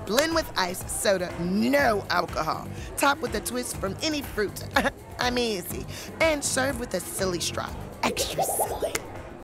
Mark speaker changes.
Speaker 1: Blend with ice, soda, no alcohol. Top with a twist from any fruit. I'm easy. And serve with a silly straw. Extra silly.